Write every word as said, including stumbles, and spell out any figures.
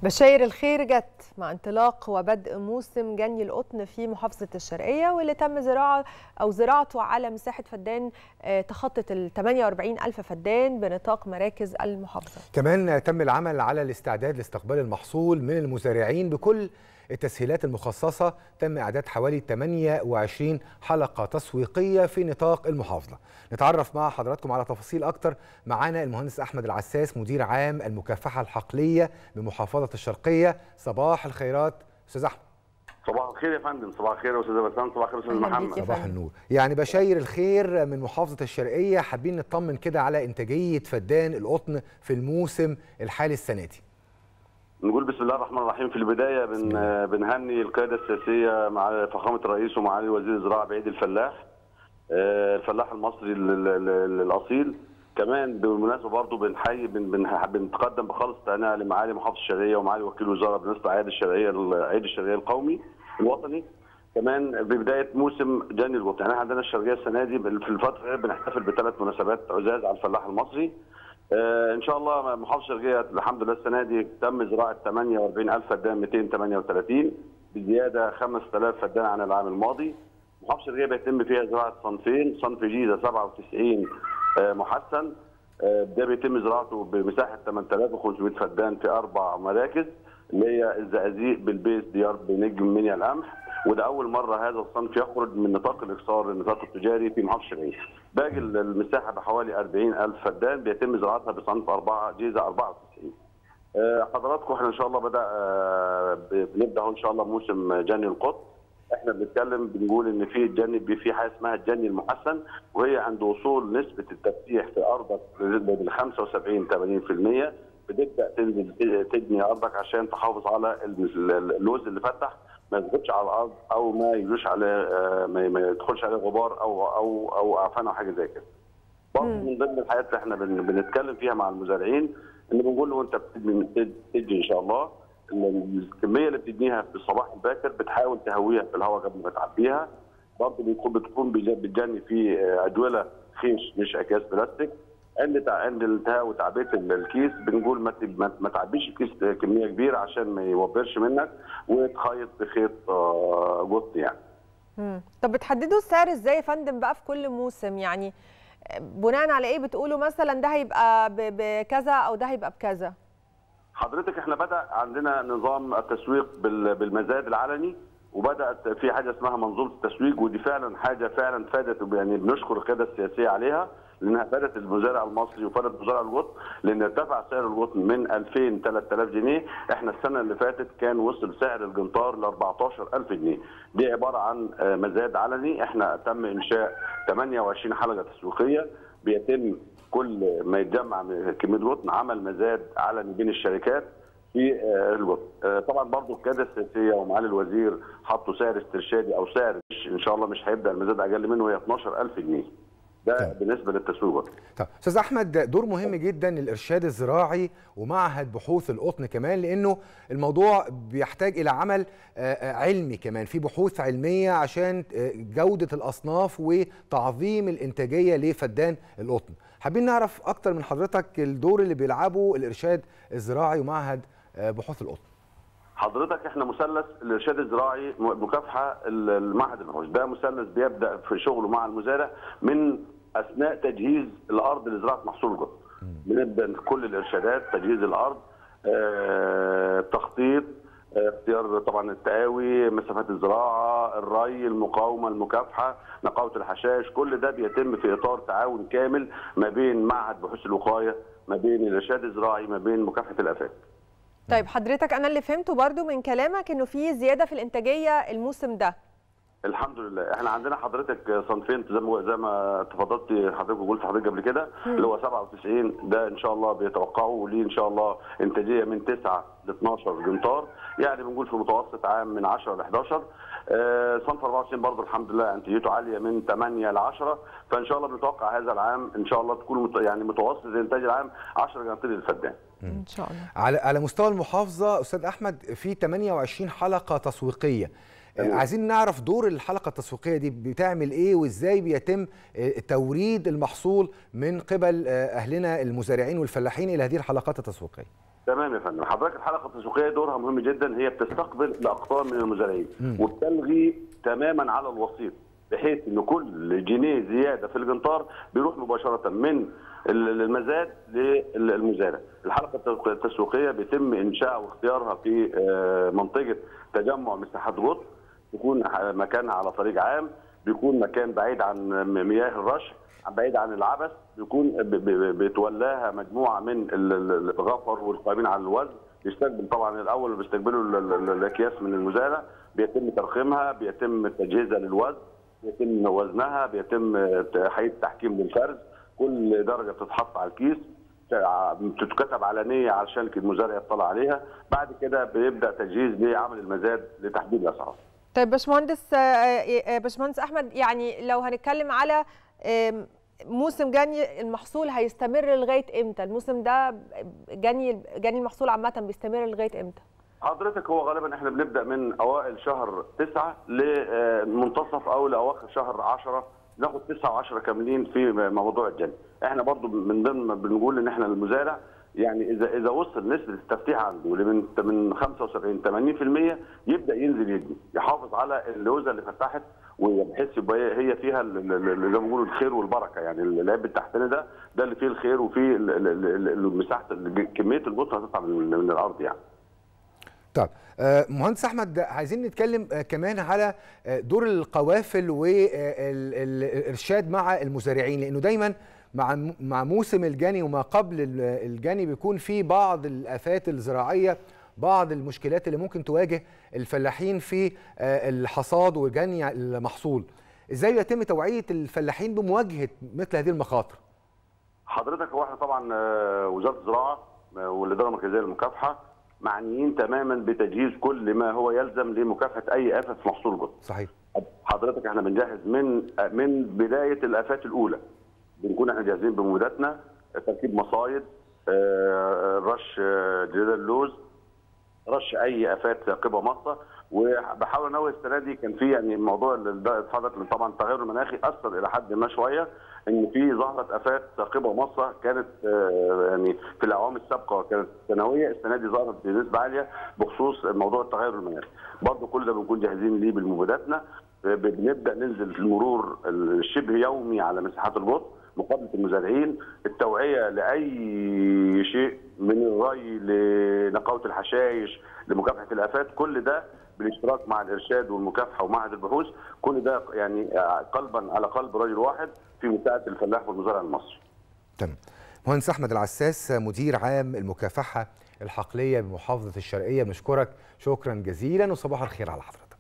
بشاير الخير جت مع انطلاق وبدء موسم جني القطن في محافظة الشرقية، واللي تم زراعة أو زراعته على مساحة فدان تخطت ال ثمانية وأربعين ألف فدان بنطاق مراكز المحافظة. كمان تم العمل على الاستعداد لاستقبال المحصول من المزارعين بكل التسهيلات المخصصة. تم إعداد حوالي ثمانية وعشرين حلقة تسويقية في نطاق المحافظة. نتعرف مع حضراتكم على تفاصيل أكتر. معانا المهندس أحمد العساس مدير عام المكافحة الحقلية بمحافظة الشرقية. صباح الخيرات أستاذ أحمد. صباح الخير يا فندم. صباح الخير يا أستاذ بسام. صباح الخير يا أستاذ محمد. صباح النور. يعني بشاير الخير من محافظة الشرقية، حابين نطمن كده على إنتاجية فدان القطن في الموسم الحالي السنة دي. نقول بسم الله الرحمن الرحيم. في البدايه بن بنهني القياده السياسيه مع فخامه الرئيس ومعالي وزير الزراعه بعيد الفلاح، الفلاح المصري الاصيل. كمان بالمناسبه برضه بنحيي بنتقدم بخالص التهنئه لمعالي محافظه الشرقيه ومعالي وكيل الوزاره بالنسبه لعيد الشرقيه عيد الشرقيه القومي الوطني. كمان ببدايه موسم جني القطن، يعني احنا عندنا الشرقيه السنه دي في الفتره بنحتفل بثلاث مناسبات عزاز على الفلاح المصري. آه ان شاء الله محافظه الشرقيه الحمد لله السنه دي تم زراعه ثمانية وأربعين ألف فدان مئتين وثمانية وثلاثين بزياده خمسة آلاف فدان عن العام الماضي. محافظه الشرقيه بيتم فيها زراعه صنفين، صنف جيزه سبعة وتسعين آه محسن، آه ده بيتم زراعته بمساحه ثمانية آلاف وخمسمائة فدان في اربع مراكز اللي هي الزقازيق، بلبيس، ديار بنجم، منيا القمح. وده اول مره هذا الصنف يخرج من نطاق الاكثار للنطاق التجاري في محافظه الشرقيه. باقي المساحه بحوالي أربعين ألف فدان بيتم زراعتها بصنف أربعة جيزه أربعة وتسعين. حضراتكم احنا ان شاء الله بدا بنبدا ان شاء الله موسم جني القطن. احنا بنتكلم بنقول ان في الجني في حاجه اسمها الجني المحسن، وهي عند وصول نسبه التفتيح في ارضك بال خمسة وسبعين ثمانين بالمئة بتبدا تنزل تجني ارضك عشان تحافظ على اللوز اللي فتح ما يضغطش على الارض او ما يجوش عليه ما يدخلش عليه غبار او او او اعفان او حاجه زي كده. برضه من ضمن الحاجات اللي احنا بنتكلم فيها مع المزارعين ان بنقول له انت بتجي ان شاء الله الكميه اللي بتجنيها في الصباح الباكر بتحاول تهويها في الهواء قبل ما تعبيها. برضه بتكون بتكون بتجني في ادوله خيش مش اكياس بلاستيك. عند عند الانتهاء وتعبئه الكيس بنقول ما ما تعبيش الكيس كميه كبيره عشان ما يوبرش منك وتخيط بخيط قطن يعني. امم طب بتحددوا السعر ازاي يا فندم بقى في كل موسم؟ يعني بناء على ايه بتقولوا مثلا ده هيبقى بكذا او ده هيبقى بكذا؟ حضرتك احنا بدا عندنا نظام التسويق بالمزاد العلني، وبدات في حاجه اسمها منظومه التسويق، ودي فعلا حاجه فعلا فادت، يعني بنشكر القياده السياسيه عليها لانها فادت المزارع المصري وفادت مزارع القطن، لان ارتفع سعر القطن من ألفين ثلاثة آلاف جنيه. احنا السنه اللي فاتت كان وصل سعر الجنطار ل أربعتاشر ألف جنيه. دي عباره عن مزاد علني. احنا تم انشاء ثمانية وعشرين حلقه تسويقيه بيتم كل ما يتجمع كميه قطن عمل مزاد علني بين الشركات في القطن. طبعا برضه القياده السياسيه ومعالي الوزير حطوا سعر استرشادي او سعر مش ان شاء الله مش هيبدا المزاد اقل منه، هي اثناشر ألف جنيه. ده طيب. بالنسبه للتسويق. طب استاذ احمد، دور مهم جدا للارشاد الزراعي ومعهد بحوث القطن كمان، لانه الموضوع بيحتاج الى عمل علمي كمان، في بحوث علميه عشان جوده الاصناف وتعظيم الانتاجيه لفدان القطن. حابين نعرف اكتر من حضرتك الدور اللي بيلعبه الارشاد الزراعي ومعهد بحوث القطن. حضرتك احنا مثلث الارشاد الزراعي مكافحه المعهد البحوث، ده مثلث بيبدا في شغله مع المزارع من اثناء تجهيز الارض لزراعه محصول القطن. بنبدا كل الارشادات، تجهيز الارض، اه، تخطيط، اختيار طبعا التقاوي، مسافات الزراعه، الري، المقاومه، المكافحه، نقاوه الحشائش، كل ده بيتم في اطار تعاون كامل ما بين معهد بحوث الوقايه، ما بين الارشاد الزراعي، ما بين مكافحه الافات. طيب حضرتك انا اللي فهمته برضو من كلامك انه في زياده في الانتاجيه الموسم ده. الحمد لله. احنا عندنا حضرتك صنفين زي ما زي ما تفضلتي حضرتك وقلت حضرتك قبل كده، اللي هو سبعة وتسعين ده ان شاء الله بيتوقعوا ليه ان شاء الله انتاجيه من تسعة ل اثناشر جنطار، يعني بنقول في متوسط عام من عشرة ل احداشر. آه صنف أربعة وتسعين برضه الحمد لله انتاجيته عاليه من ثمانية ل عشرة، فان شاء الله بنتوقع هذا العام ان شاء الله تكون مت... يعني متوسط الانتاج العام عشرة جناطير للفدان. ان شاء الله. على على مستوى المحافظه استاذ احمد في ثمانية وعشرين حلقه تسويقيه. عايزين نعرف دور الحلقه التسويقيه دي بتعمل ايه، وازاي بيتم توريد المحصول من قبل اهلنا المزارعين والفلاحين الى هذه الحلقات التسويقيه. تمام يا فندم. حضرتك الحلقه التسويقيه دورها مهم جدا، هي بتستقبل الاقطار من المزارعين وبتلغي تماما على الوسيط، بحيث ان كل جنيه زياده في القنطار بيروح مباشره من المزاد للمزارع. الحلقه التسويقيه بيتم انشائها واختيارها في منطقه تجمع مساحات غطس، يكون مكانها على طريق عام، بيكون مكان بعيد عن مياه الرش، بعيد عن العبث، بيكون بتولاها مجموعه من الغفر والقائمين على الوزن. بيستقبل طبعا الاول بيستقبلوا الاكياس من المزارع، بيتم ترخيمها، بيتم تجهيزها للوزن، بيتم وزنها، بيتم حقيقه تحكيم للفرز، كل درجه بتتحط على الكيس بتتكتب علنيه علشان المزارع يطلع عليها. بعد كده بيبدا تجهيز لعمل المزاد لتحديد الاسعار. طيب باشمهندس باشمهندس احمد، يعني لو هنتكلم على موسم جني المحصول هيستمر لغايه امتى؟ الموسم ده جني جني المحصول عامه بيستمر لغايه امتى؟ حضرتك هو غالبا احنا بنبدا من اوائل شهر تسعة لمنتصف او لاواخر شهر عشرة، ناخد تسعة وعشرة كاملين في موضوع الجني. احنا برضو من ضمن بنقول ان احنا المزارع يعني اذا اذا وصل نسبه التفتيح عنده من من خمسة وسبعين ثمانين في المية يبدا ينزل يجني، يحافظ على اللوزه اللي فتحت وبحيث يبقى هي فيها زي ما بيقولوا الخير والبركه، يعني العيب التحتاني ده ده اللي فيه الخير وفيه مساحه كميه القطن هتطلع من الارض يعني. طيب مهندس احمد، عايزين نتكلم كمان على دور القوافل والارشاد مع المزارعين، لانه دايما مع مع موسم الجني وما قبل الجني بيكون في بعض الآفات الزراعية، بعض المشكلات اللي ممكن تواجه الفلاحين في الحصاد وجني المحصول. ازاي يتم توعية الفلاحين بمواجهة مثل هذه المخاطر؟ حضرتك هو احنا طبعا وزارة الزراعة والإدارة المركزية للمكافحة معنيين تماما بتجهيز كل ما هو يلزم لمكافحة أي آفة في محصول القطن. صحيح. حضرتك احنا بنجهز من من بداية الآفات الأولى، بنكون احنا جاهزين بمبيداتنا، تركيب مصايد، رش جديد اللوز، رش اي افات ثاقبه مصه. وبحاول انوه السنه دي كان في يعني موضوع حضرتك طبعا التغير المناخي اثر الى حد ما شويه، ان في ظهرت افات ثاقبه مصه كانت يعني في الاعوام السابقه كانت سنويه، السنه دي ظهرت بنسبه عاليه بخصوص موضوع التغير المناخي. برضه كل ده بنكون جاهزين ليه بالمبيداتنا. بنبدا ننزل المرور الشبه يومي على مساحات القطن، مقابله المزارعين، التوعيه لاي شيء من الري لنقاوه الحشائش لمكافحه الافات، كل ده بالاشتراك مع الارشاد والمكافحه ومعهد البحوث، كل ده يعني قلبا على قلب رجل واحد في مساعده الفلاح والمزارع المصري. تمام. مهندس احمد العساس مدير عام المكافحه الحقليه بمحافظه الشرقيه، بنشكرك شكرا جزيلا وصباح الخير على حضرتك.